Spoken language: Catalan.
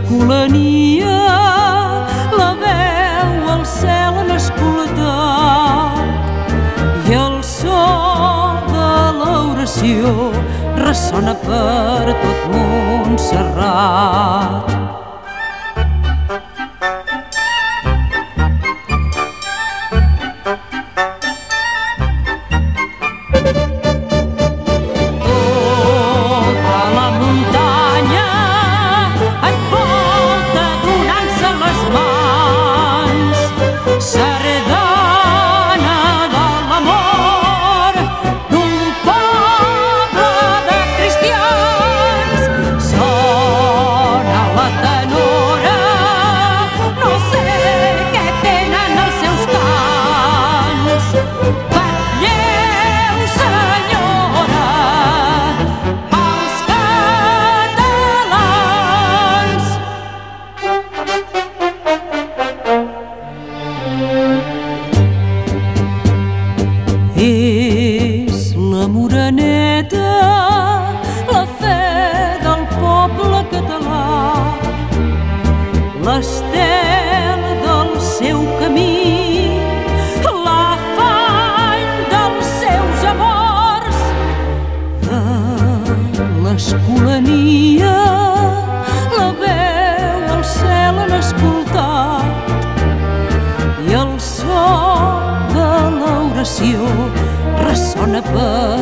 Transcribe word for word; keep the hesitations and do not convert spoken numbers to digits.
l'escolania, la veu al cel han escoltat i el so de l'oració ressona per tot Montserrat. És la Moreneta, la fe del poble català, l'estel del seu camí, l'afany dels seus amors. De l'escolania, la veu al cel han escoltat i el so de l'oració ressona per